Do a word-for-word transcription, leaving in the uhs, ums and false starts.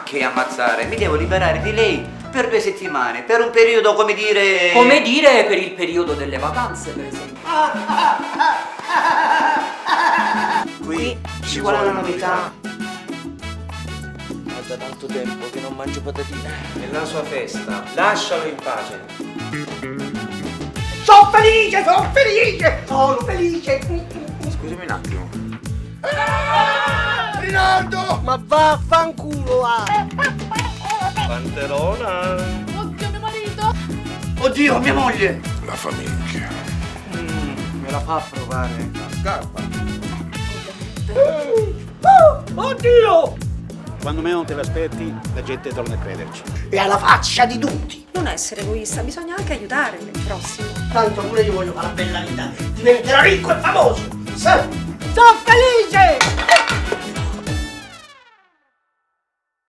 che ammazzare? Mi devo liberare di lei per due settimane, per un periodo, come dire... Come dire, per il periodo delle vacanze, per esempio. Qui ci vuole la novità. È da tanto tempo che non mangio patatine. È la sua festa, lascialo in pace. Sono felice, sono felice, sono felice. Scusami un attimo. Rinaldo! Ma vaffanculo, ah! Panterona. Oddio, mio marito! Oddio, mia moglie! La famiglia. Mm, me la fa provare la scarpa. Oddio! Quando meno te l'aspetti, la gente torna a crederci. E alla faccia di tutti! Non essere egoista, bisogna anche aiutare il prossimo. Tanto pure io voglio fare la bella vita, diventerò ricco e famoso! Sono felice!